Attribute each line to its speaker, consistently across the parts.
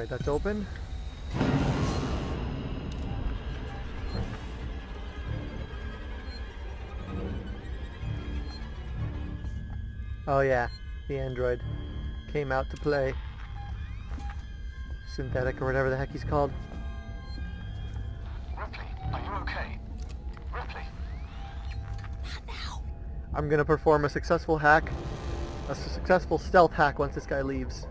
Speaker 1: Alright, that's open. Oh yeah, the android came out to play. Synthetic or whatever the heck he's called.
Speaker 2: Ripley, are you okay? Ripley?
Speaker 3: Not now.
Speaker 1: I'm gonna perform a successful hack. A successful stealth hack once this guy leaves.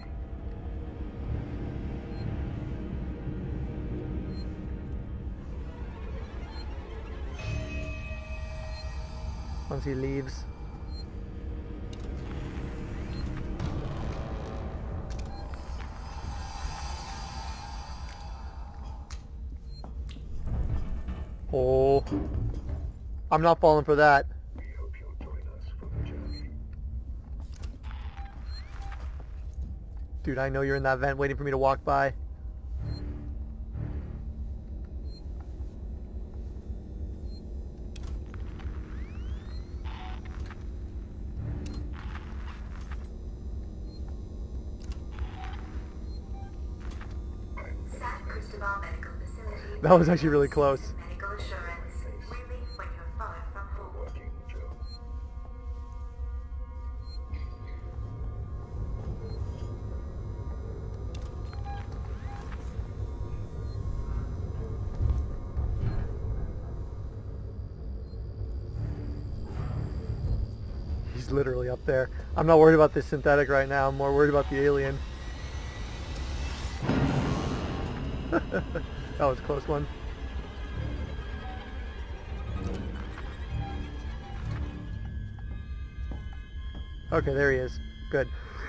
Speaker 1: Once he leaves. Oh, I'm not falling for that.
Speaker 4: We hope you'll join us for the journey.
Speaker 1: Dude, I know you're in that vent waiting for me to walk by.
Speaker 5: San Cristobal Medical Facility.
Speaker 1: That was actually really close.
Speaker 5: Medical assurance. Relief when you're far from home.
Speaker 4: Working, Joe.
Speaker 1: He's literally up there. I'm not worried about this synthetic right now. I'm more worried about the alien. That was a close one. Okay, there he is. Good.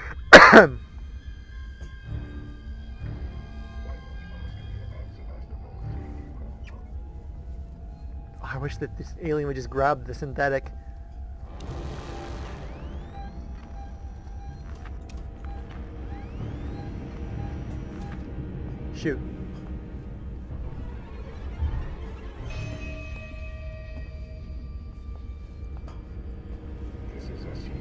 Speaker 1: I wish that this alien would just grab the synthetic. Shoot.
Speaker 4: This is SU6.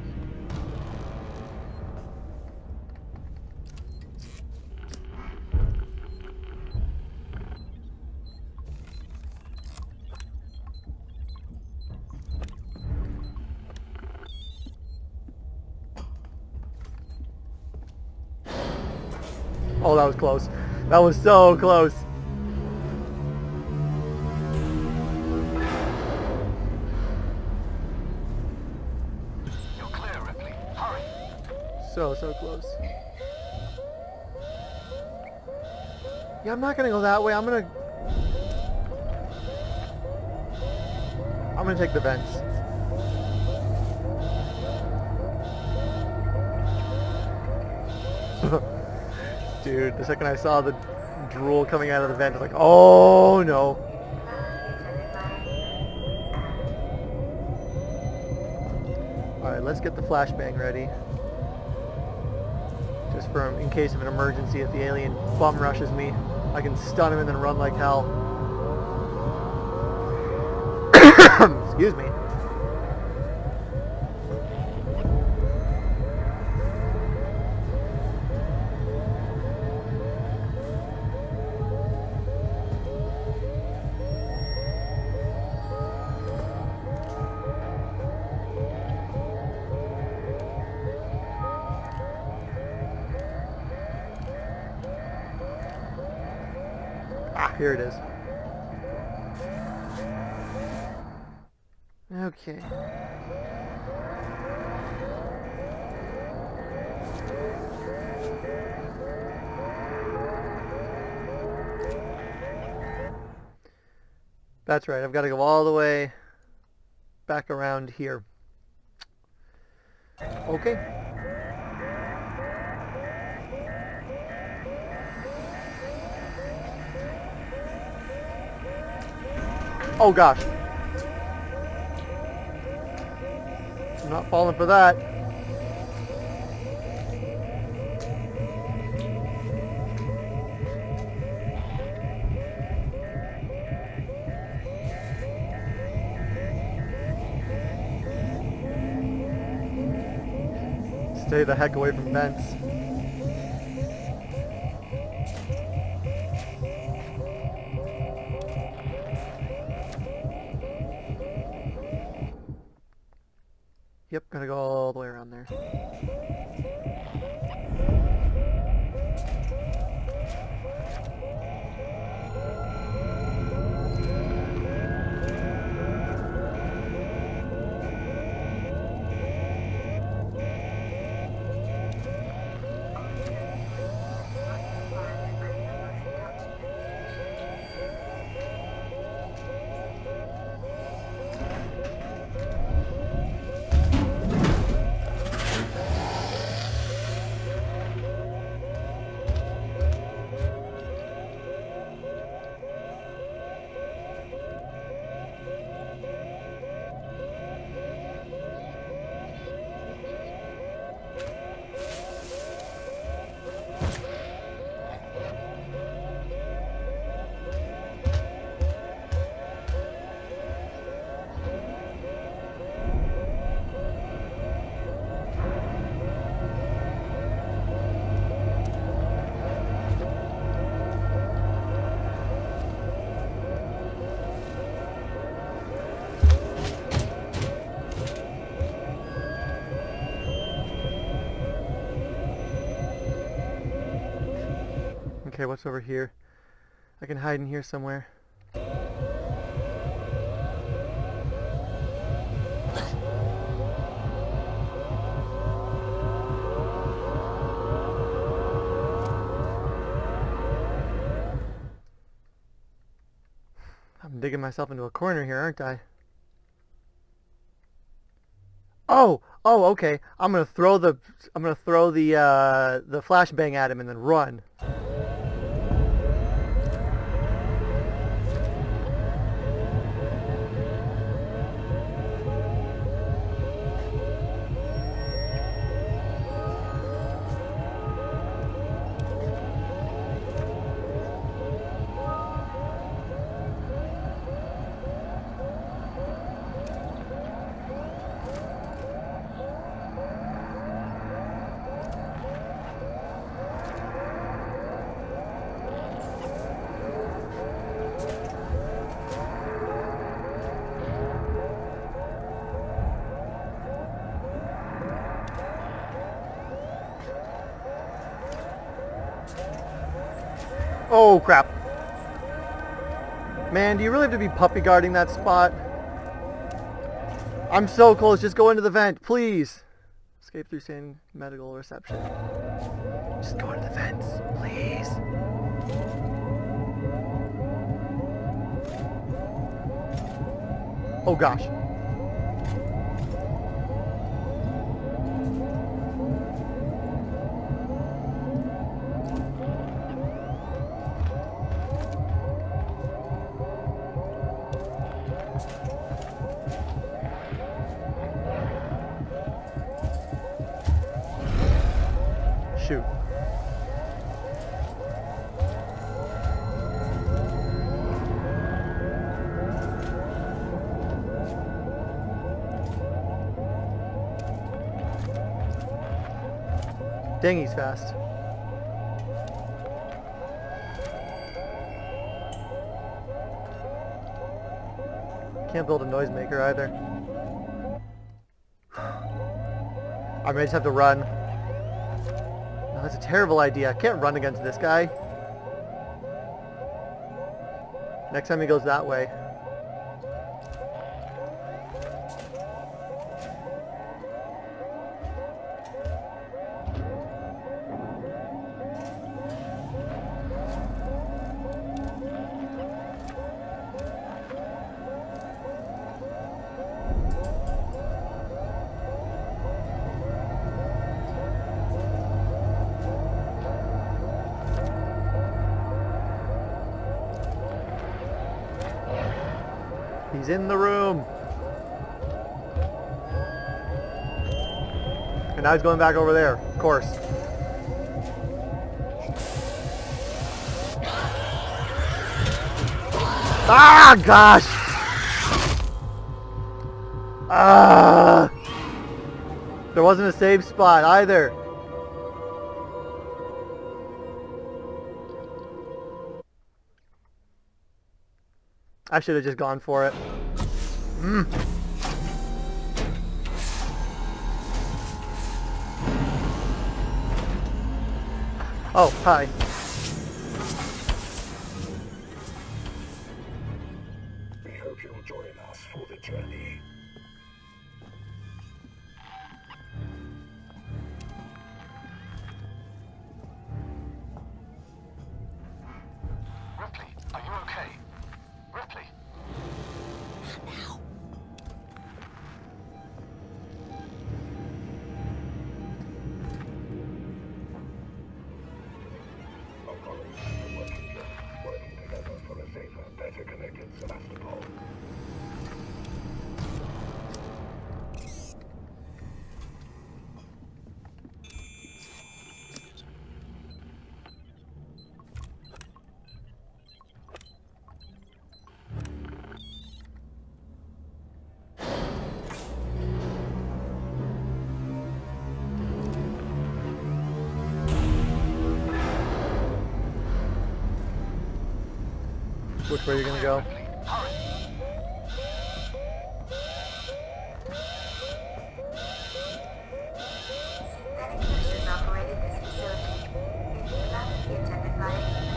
Speaker 1: Oh, that was close. That was so close.
Speaker 2: You're clear, Ripley. Hurry.
Speaker 1: So close. Yeah, I'm not gonna go that way. I'm gonna take the vents. Dude, the second I saw the drool coming out of the vent, I was like, oh no. Alright, let's get the flashbang ready. Just for in case of an emergency, if the alien bum rushes me, I can stun him and then run like hell. Excuse me. Ah, here it is. Okay. That's right, I've got to go all the way back around here. Okay. Oh gosh. I'm not falling for that. Stay the heck away from vents. Yep, gotta go all the way around there. Okay, what's over here? I can hide in here somewhere. I'm digging myself into a corner here, aren't I? Oh, okay. I'm gonna throw the flashbang at him and then run. Oh crap. Man, do you really have to be puppy guarding that spot? I'm so close, just go into the vent, please. Escape through sane medical reception. Just go into the vents, please. Oh gosh. Shoot. Dang, he's fast. Can't build a noisemaker either. I may just have to run. No, that's a terrible idea. I can't run against this guy. Next time he goes that way. He's in the room. And now he's going back over there, of course. Ah, gosh! Ah! There wasn't a safe spot either. I should have just gone for it. Oh, hi.
Speaker 4: We hope you'll join us for the journey.
Speaker 2: Ripley, are you okay? Ripley,
Speaker 3: Not now.
Speaker 4: Our colleagues are working together for a safer, better connected Sevastopol.
Speaker 1: Which way are you gonna go?
Speaker 2: Ripley, hurry!
Speaker 5: Synthetic nurses operated this facility. It will not be attended by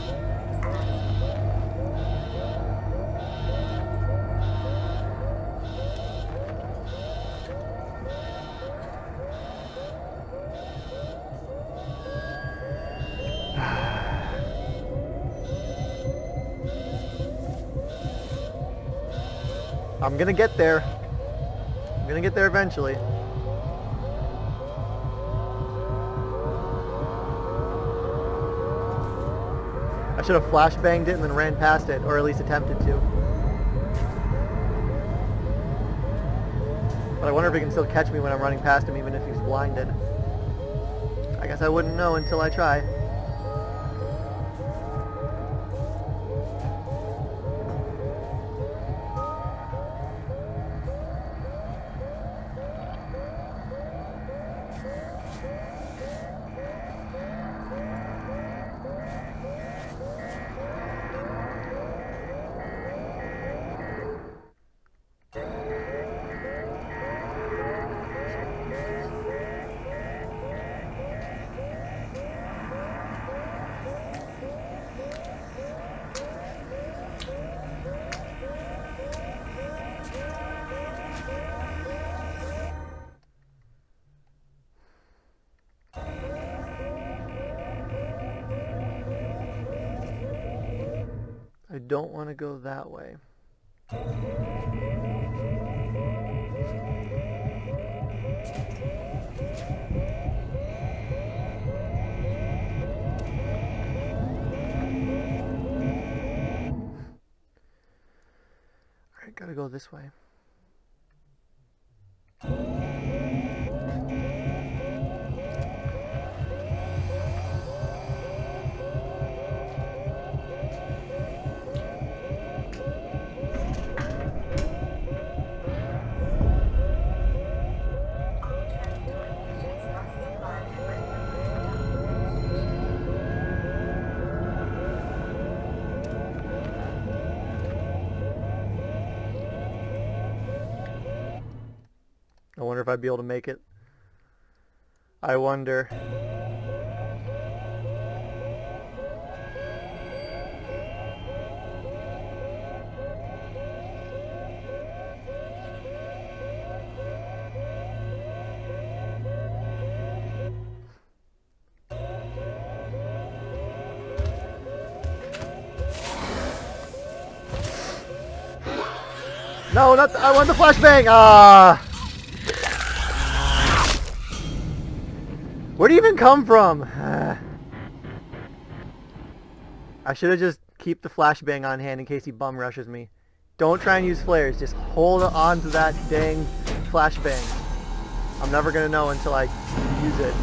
Speaker 1: I'm gonna get there. I'm gonna get there eventually. I should have flashbanged it and then ran past it, or at least attempted to. But I wonder if he can still catch me when I'm running past him, even if he's blinded. I guess I wouldn't know until I try. I don't want to go that way. Alright, gotta go this way. I wonder if I'd be able to make it. I wonder. No, not I want the flashbang! Ah! Where do you even come from? I should have just keep the flashbang on hand in case he bum rushes me. Don't try and use flares. Just hold on to that dang flashbang. I'm never gonna know until I use it.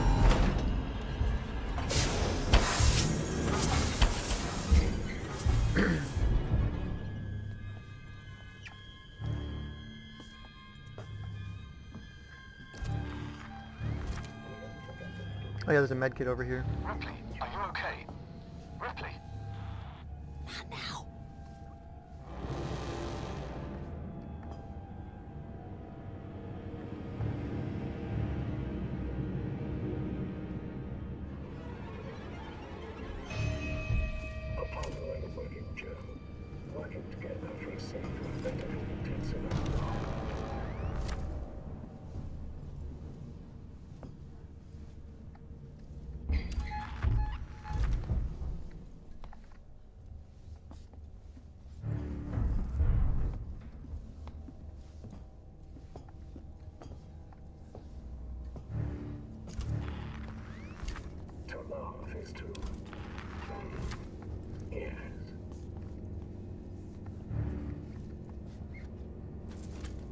Speaker 1: Oh yeah, there's a med kit over here.
Speaker 2: Ripley, are you okay? Ripley,
Speaker 3: Not now.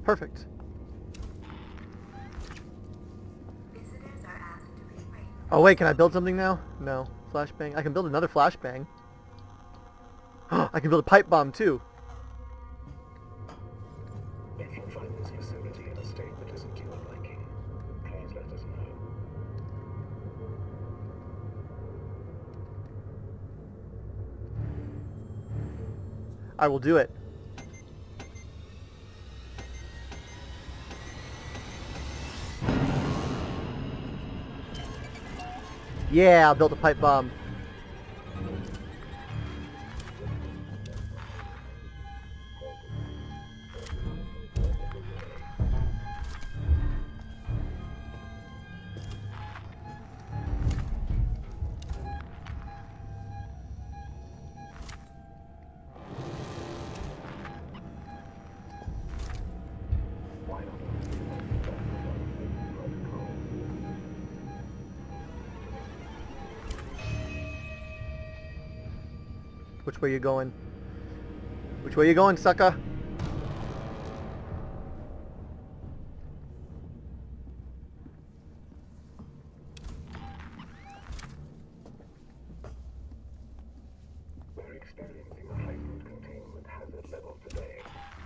Speaker 1: Perfect.
Speaker 5: Visitors are asked to refrain.
Speaker 1: Oh wait, can I build something now? No. Flashbang. I can build another flashbang. I can build a pipe bomb too.
Speaker 4: If you find this facility in a state that isn't to your liking, please let us know.
Speaker 1: I will do it. Yeah, I built a pipe bomb.
Speaker 4: Why not?
Speaker 1: Which way you going? Which way you going, sucker?
Speaker 4: We're experiencing a heightened containment hazard level today.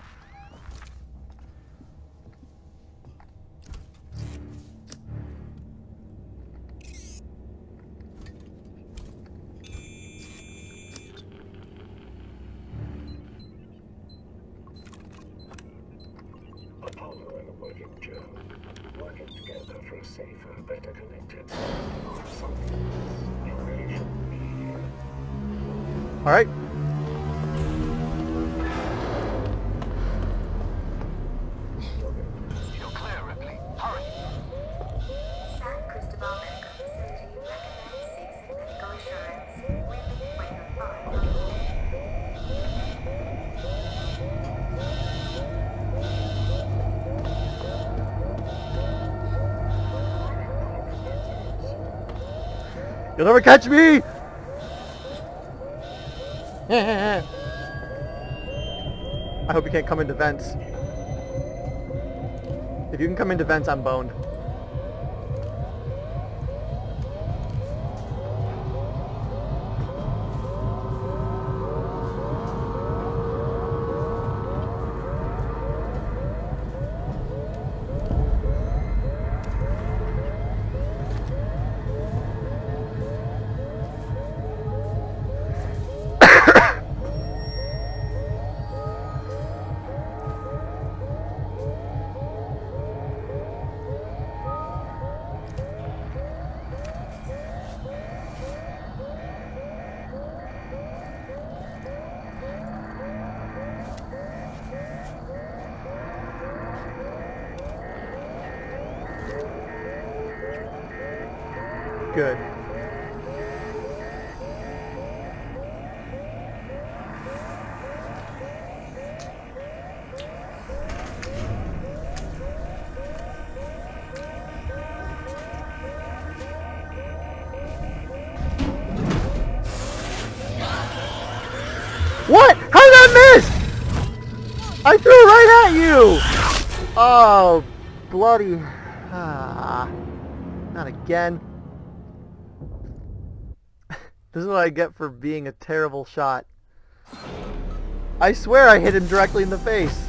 Speaker 4: Apollo and a working Joe, working together for a safer, better connected something. You really shouldn't be here.
Speaker 1: Alright.
Speaker 2: You're clear, Ripley. Hurry.
Speaker 5: San Cristobal Medical Facility recommends ceasing medical insurance. Within 25.
Speaker 1: You'll never catch me! I hope you can't come into vents. If you can come into vents, I'm boned. Good. What? How did I miss? I threw it right at you! Oh, bloody... Ah, not again. This is what I get for being a terrible shot. I swear I hit him directly in the face.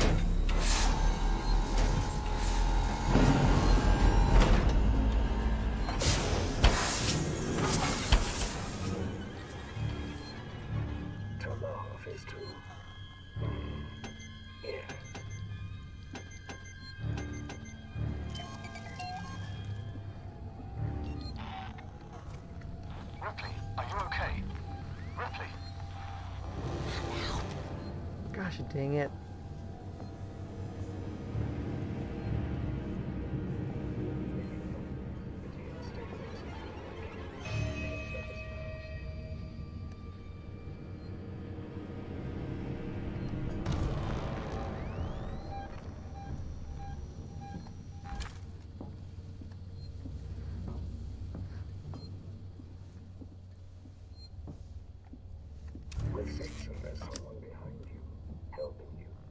Speaker 4: To love is to... Yeah.
Speaker 2: Ripley, are you okay? Ripley.
Speaker 1: Gosh dang it.
Speaker 4: With Simpson, there's someone behind you, helping you.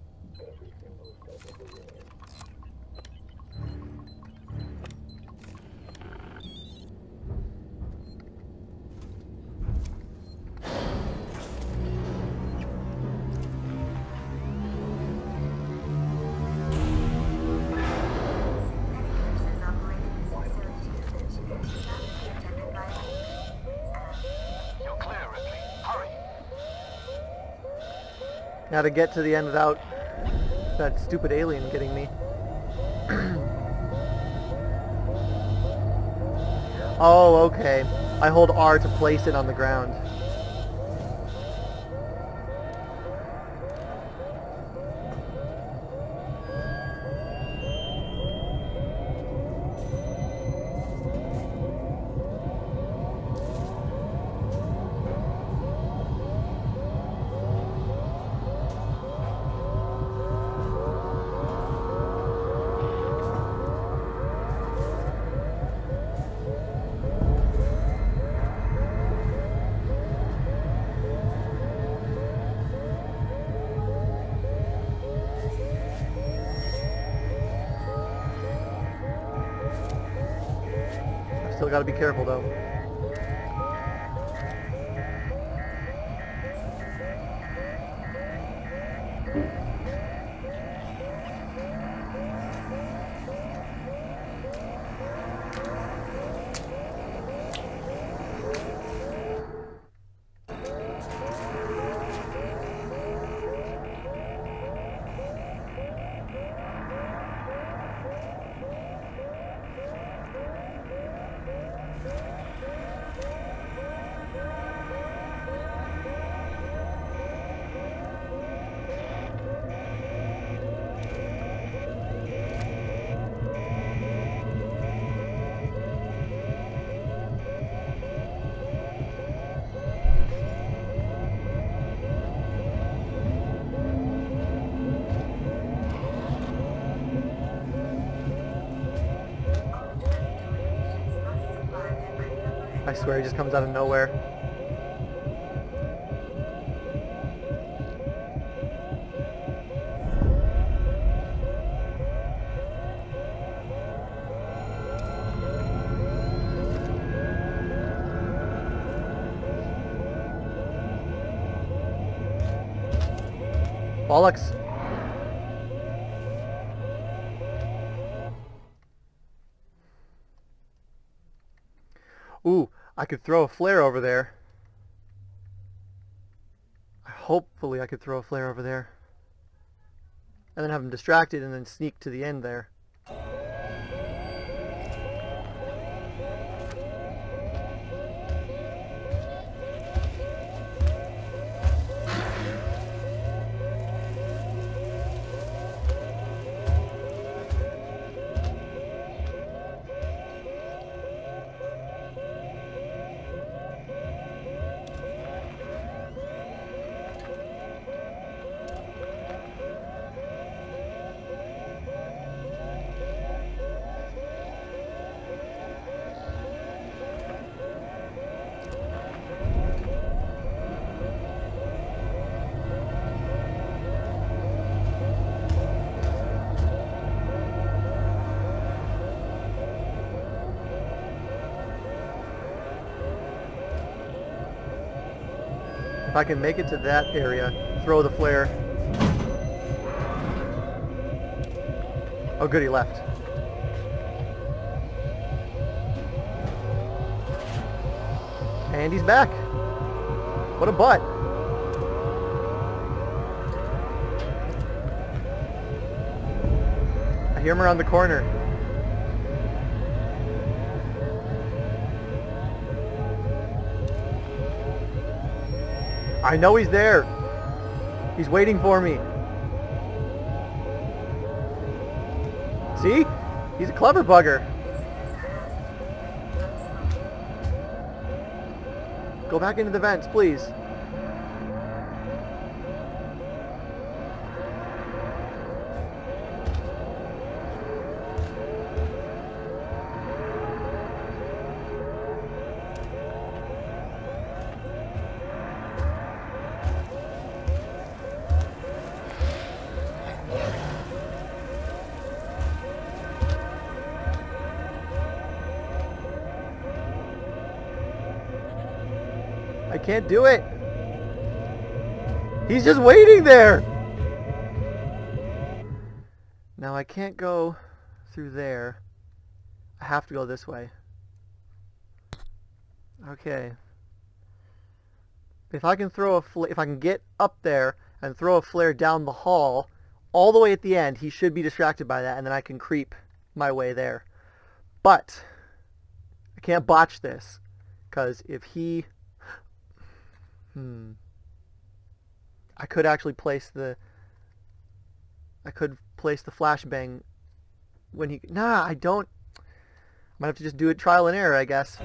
Speaker 1: Now to get to the end without that stupid alien getting me. Oh, okay. I hold R to place it on the ground. Still gotta be careful though. I swear he just comes out of nowhere. Bollocks. Ooh, I could throw a flare over there. Hopefully I could throw a flare over there. And then have him distracted and then sneak to the end there. If I can make it to that area, throw the flare. Oh good, he left. And he's back. What a butt. I hear him around the corner. I know he's there. He's waiting for me. See? He's a clever bugger. Go back into the vents, please. I can't do it. He's just waiting there. Now I can't go through there. I have to go this way. Okay. If I can throw if I can get up there and throw a flare down the hall, all the way at the end, he should be distracted by that, and then I can creep my way there. But I can't botch this, because if he... I could actually place the... I could place the flashbang when he... Nah, I don't... Might have to just do it trial and error, I guess.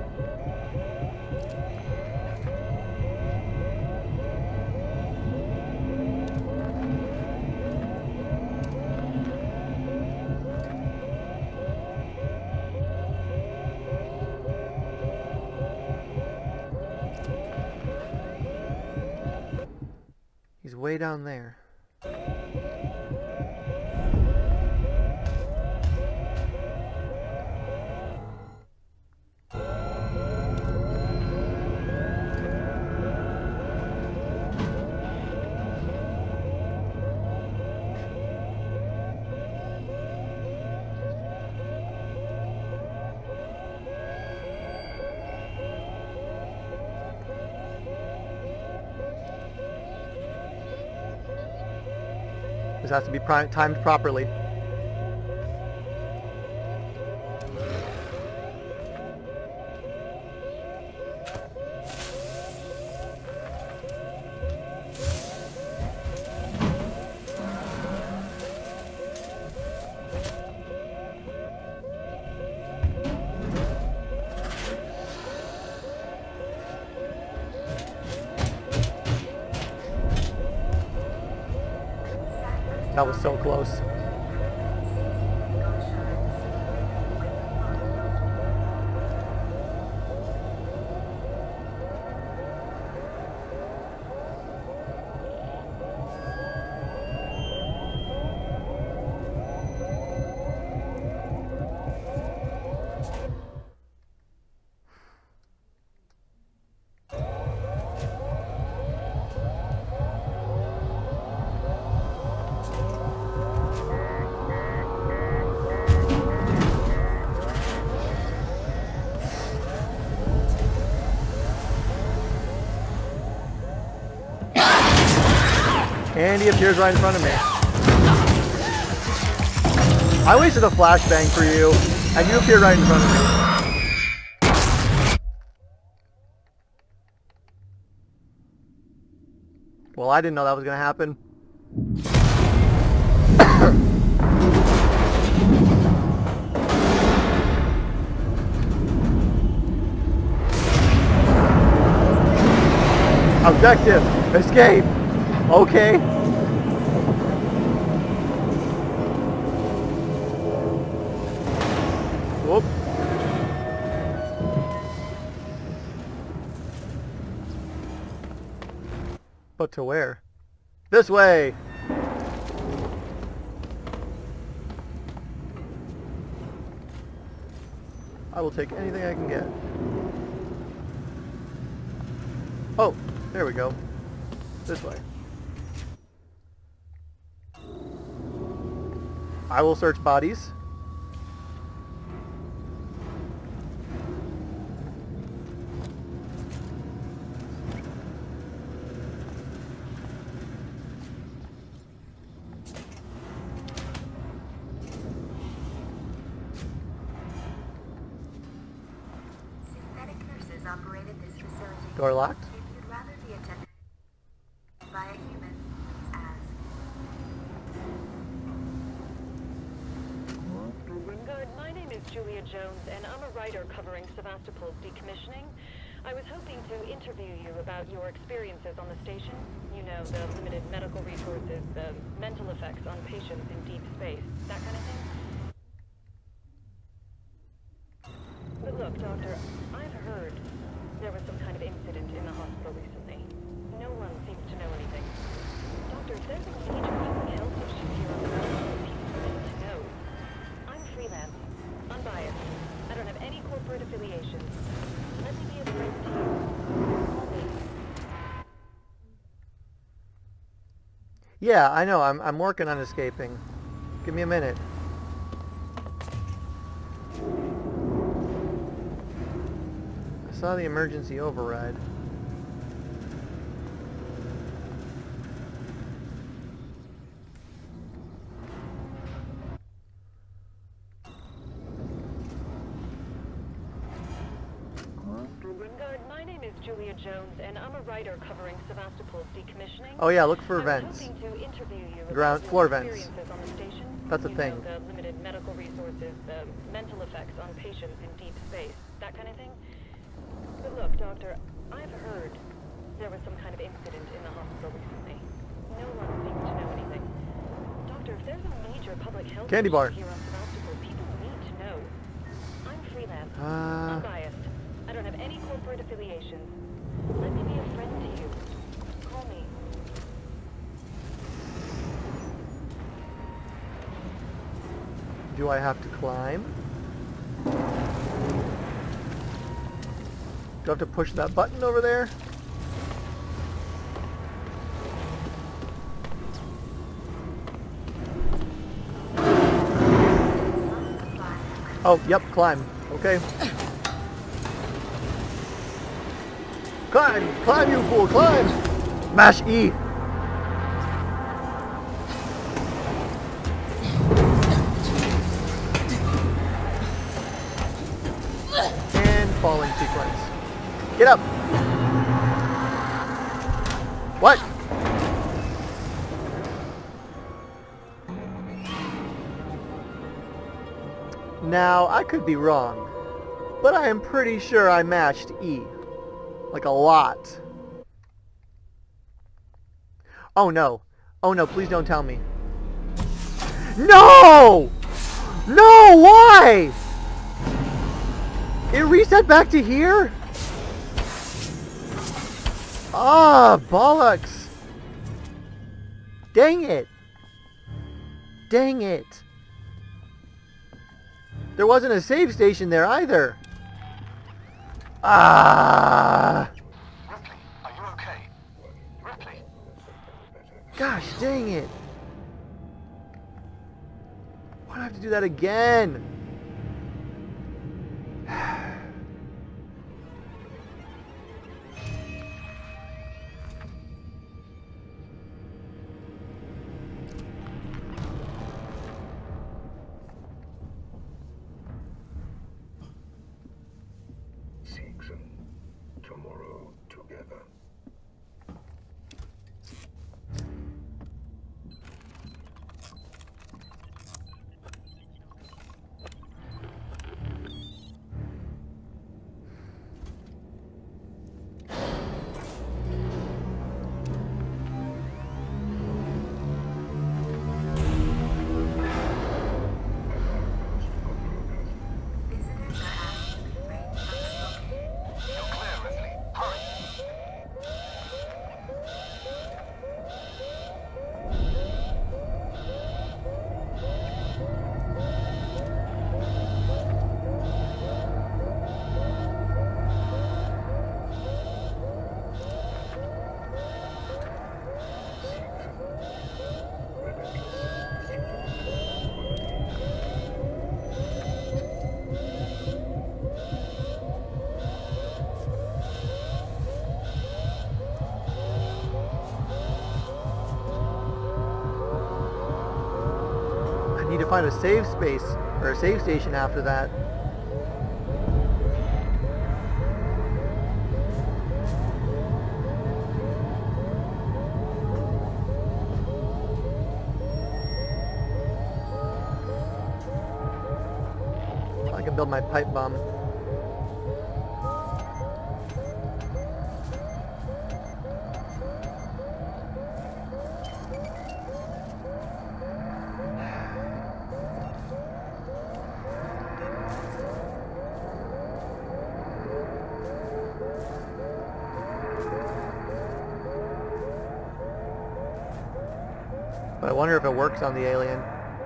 Speaker 1: He's way down there. This has to be timed properly. That was so close. And he appears right in front of me. I wasted a flashbang for you, and you appear right in front of me. Well, I didn't know that was going to happen. Objective! Escape! Okay. Whoop. But to where? This way! I will take anything I can get. Oh, there we go. This way. I will search bodies.
Speaker 5: Synthetic nurses operated this facility.
Speaker 1: Door locked.
Speaker 5: If you'd rather be attended by a human, please ask.
Speaker 6: Good. My name is Julia Jones, and I'm a writer covering Sevastopol's decommissioning. I was hoping to interview you about your experiences on the station. You know, the limited medical resources, the mental effects on patients in deep space, that kind of thing. But look, Doctor, I've heard there was some kind of incident in the hospital recently. No one seems to know anything. Doctor, if there's a major public health issue here on the ground, people need to know. I'm freelance, unbiased. I don't have any corporate affiliations. Let me be a friend to you. Call me.
Speaker 1: Yeah, I know. I'm working on escaping. Give me a minute. I saw the emergency override.
Speaker 6: Julia Jones, and I'm a writer covering Sevastopol's decommissioning.
Speaker 1: Oh yeah, look for
Speaker 6: I was
Speaker 1: vents.
Speaker 6: hoping to interview you
Speaker 1: Ground
Speaker 6: about your
Speaker 1: floor vents.
Speaker 6: experiences on the station.
Speaker 1: That's a
Speaker 6: You
Speaker 1: thing.
Speaker 6: know, the limited medical resources, the mental effects on patients in deep space, that kind of thing. But look, Doctor, I've heard there was some kind of incident in the hospital recently. No one seems to know anything. Doctor, if there's a major public health
Speaker 1: Candy
Speaker 6: issue
Speaker 1: bar.
Speaker 6: here on Sevastopol, people need to know. I'm freelance,
Speaker 1: Uh,
Speaker 6: unbiased. I don't have any corporate affiliations. Let me be a friend to you. Call me.
Speaker 1: do I have to climb? Do I have to push that button over there? Oh, yep, climb. Okay. Climb! Climb, you fool! Climb! Mash E! And falling sequence. Get up! What? Now, I could be wrong, but I am pretty sure I mashed E. Like a lot. Oh no. Oh no, please don't tell me. No! No, why? It reset back to here? Ah, bollocks. Dang it. Dang it. There wasn't a save station there either. Ah.
Speaker 2: Ripley, are you okay? Ripley?
Speaker 1: Gosh dang it. Why do I have to do that again?
Speaker 4: Seeks and tomorrow together.
Speaker 5: Visitors are asked to refrain from smoking.
Speaker 2: You're clear, Ripley. Hurry!
Speaker 1: I need to find a save space, or a save station after that. I can build my pipe bomb. But I wonder if it works on the alien.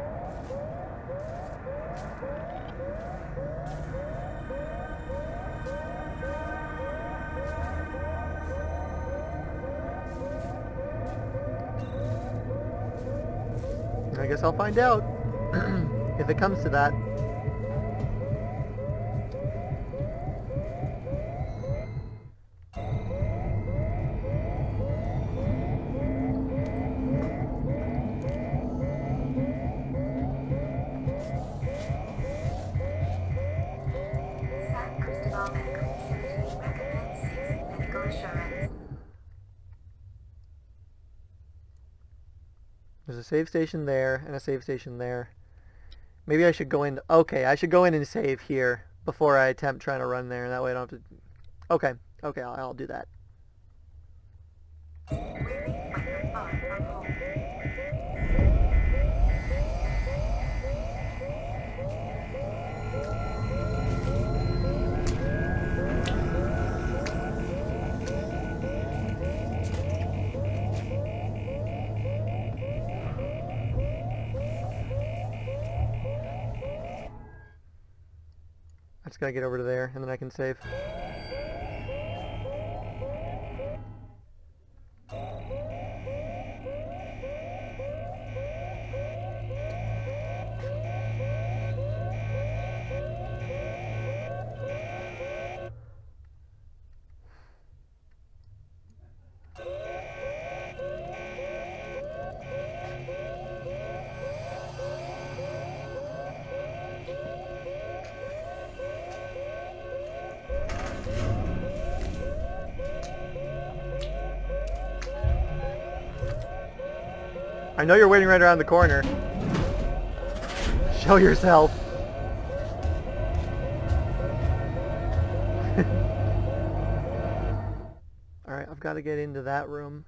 Speaker 1: I guess I'll find out if it comes to that.
Speaker 5: San Cristobal Medical Facility recommends ceasing medical
Speaker 1: a save station there and a save station there. Maybe I should go in... Okay, I should go in and save here before I attempt trying to run there. That way I don't have to... Okay, okay, I'll do that. I just gotta get over to there, and then I can save. I know you're waiting right around the corner. Show yourself. Alright, I've got to get into that room.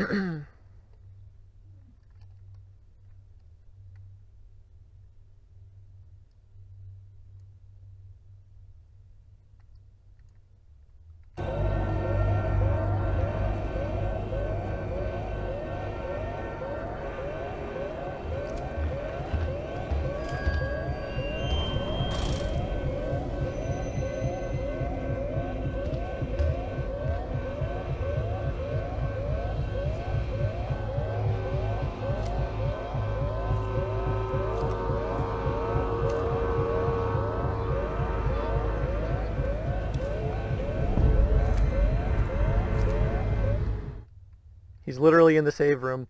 Speaker 1: He's literally in the save room.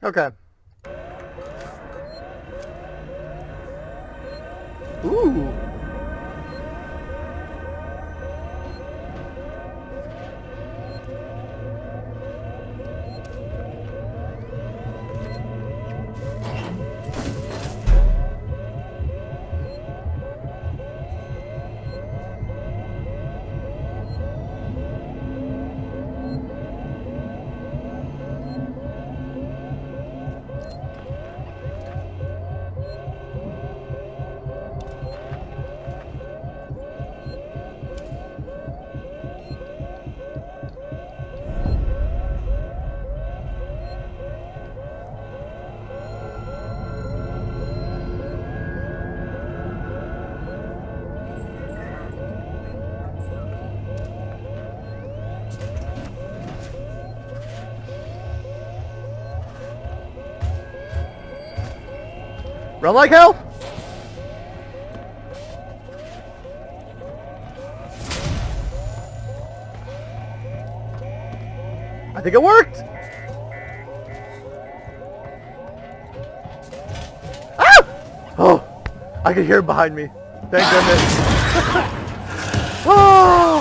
Speaker 1: Okay. Ooh. Run like hell! I think it worked! Ah! Oh! I could hear it behind me. Thank goodness. Oh!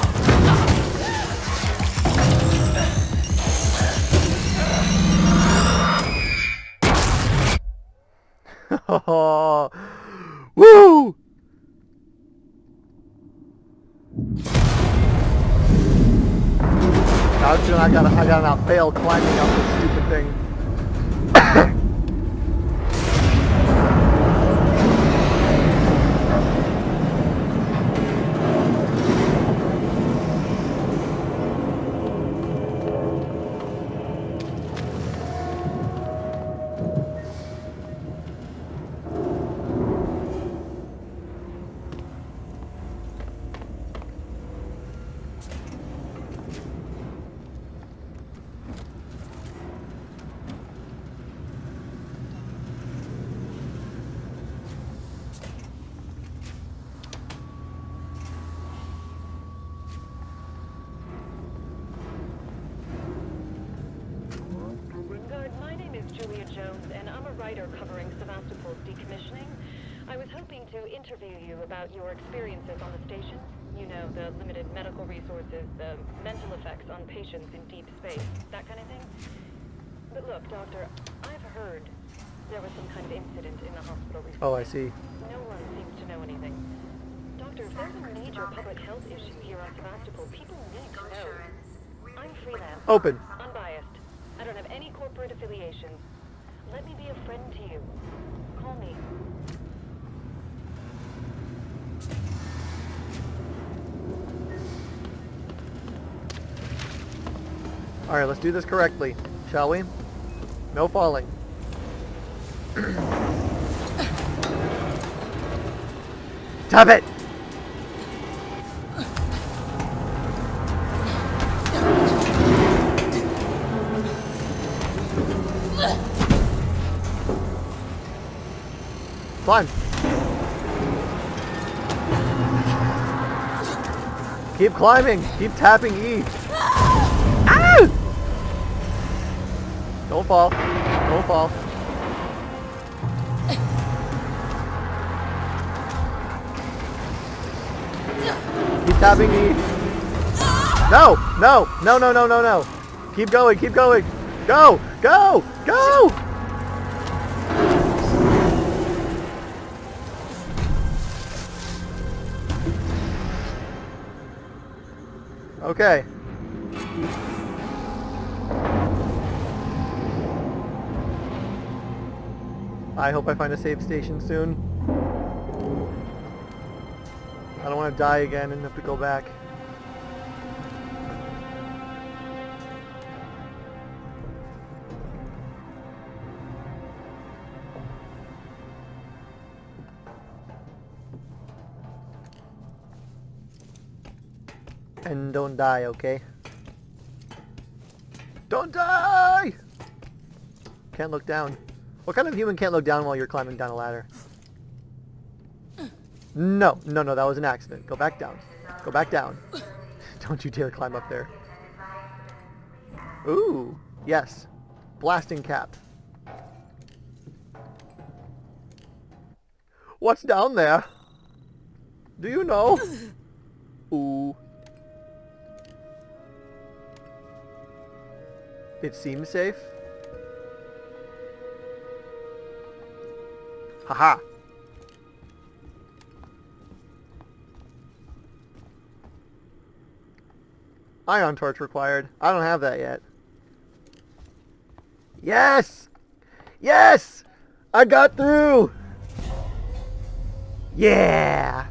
Speaker 1: Oh, woo! Now soon I gotta not fail climbing up this stupid thing.
Speaker 6: Julia Jones, and I'm a writer covering Sevastopol's decommissioning. I was hoping to interview you about your experiences on the station. You know, the limited medical resources, the mental effects on patients in deep space, that kind of thing. But look, Doctor, I've heard there was some kind of incident in the hospital recently.
Speaker 1: Oh, I see.
Speaker 6: No one seems to know anything. Doctor, if there's a major public health issue here on Sevastopol, people need to know. I'm freelance.
Speaker 1: Open.
Speaker 6: Unbiased. I don't have any corporate affiliations. Let me be a friend to you. Call me.
Speaker 1: Alright, let's do this correctly, shall we? No falling. Stop it! Climb. Keep climbing. Keep tapping E. Ah! Don't fall. Don't fall. Keep tapping E. No! No! No, no, no, no, no. Keep going. Keep going. Go! Go! Go! Okay. I hope I find a save station soon. I don't want to die again and have to go back. And don't die, okay? Don't die! Can't look down. What kind of human can't look down while you're climbing down a ladder? No, no, no, that was an accident. Go back down. Go back down. Don't you dare climb up there. Ooh, yes. Blasting cap. What's down there? Do you know? Ooh. It seems safe. Haha. Ion torch required. I don't have that yet. Yes! Yes! I got through! Yeah!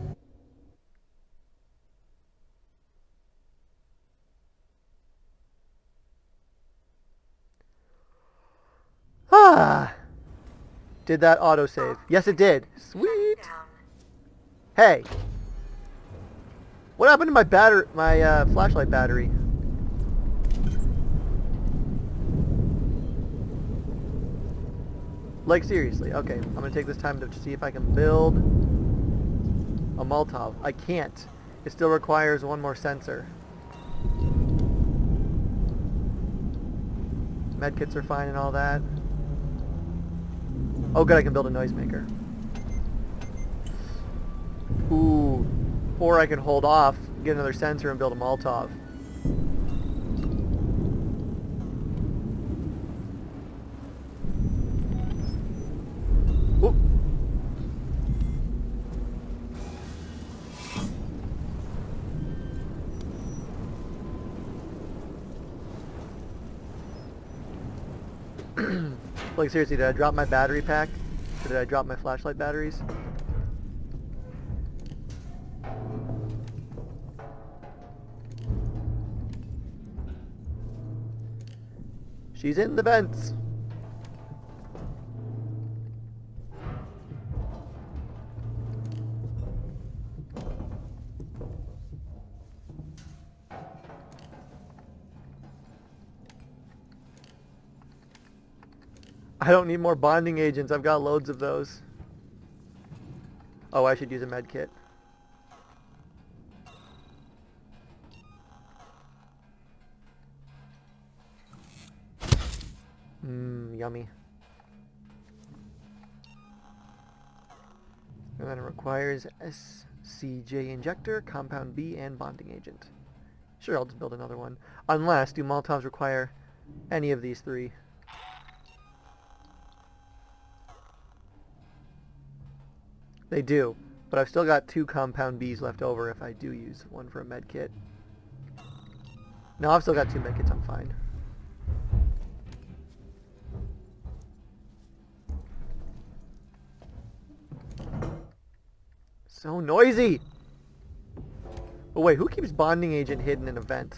Speaker 1: Ah! Did that autosave? Yes, it did. Sweet!
Speaker 5: Down.
Speaker 1: Hey! What happened to my flashlight battery? Like, seriously. Okay, I'm gonna take this time to see if I can build a Molotov. I can't. It still requires one more sensor. Medkits are fine and all that. Oh good, I can build a noisemaker. Ooh. Or I can hold off, get another sensor, and build a Molotov. Ooh. Like seriously, did I drop my battery pack? Or did I drop my flashlight batteries? She's in the vents. I don't need more bonding agents. I've got loads of those. Oh, I should use a med kit. Yummy. And then it requires SCJ injector, compound B, and bonding agent. Sure, I'll just build another one. Unless, do Molotovs require any of these three? They do, but I've still got 2 compound Bs left over if I do use one for a med kit. No, I've still got 2 med kits, I'm fine. So noisy! But wait, who keeps bonding agent hidden in a vent?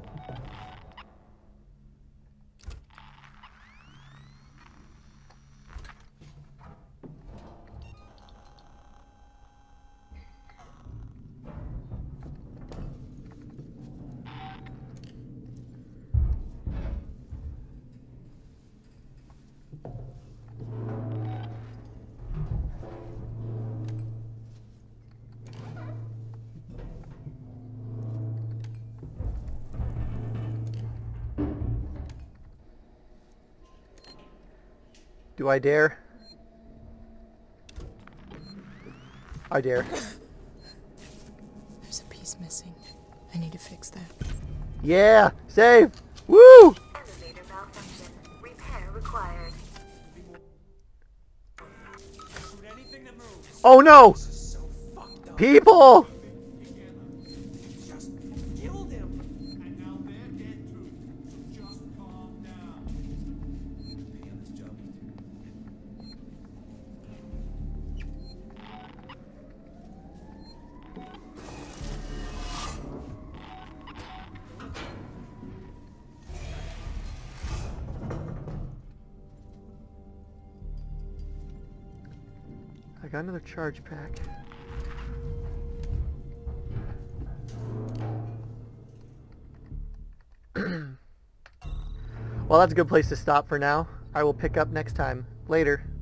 Speaker 1: Do I dare? I dare.
Speaker 3: There's a piece missing. I need to fix that.
Speaker 1: Yeah! Save! Woo!
Speaker 5: Elevator malfunction. Repair required.
Speaker 1: Oh no! People!
Speaker 7: Killed him, and now they're dead too. So just calm down. Be on this job.
Speaker 1: I got another charge pack. Well, that's a good place to stop for now. I will pick up next time. Later.